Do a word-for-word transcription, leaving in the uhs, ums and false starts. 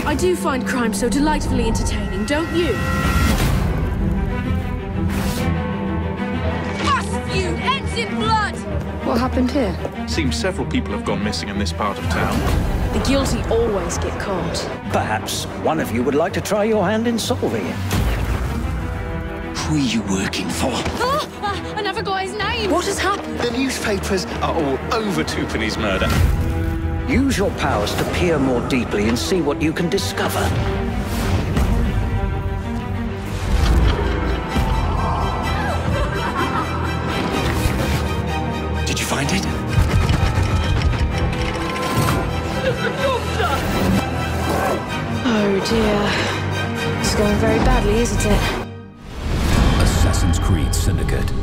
I do find crime so delightfully entertaining, don't you? Past feud ends in blood! What happened here? Seems several people have gone missing in this part of town. The guilty always get caught. Perhaps one of you would like to try your hand in solving it. Who are you working for? Oh, uh, I never got his name! What has happened? The newspapers are all over Twopenny's murder. Use your powers to peer more deeply and see what you can discover. Did you find it? Oh dear. It's going very badly, isn't it? Assassin's Creed Syndicate.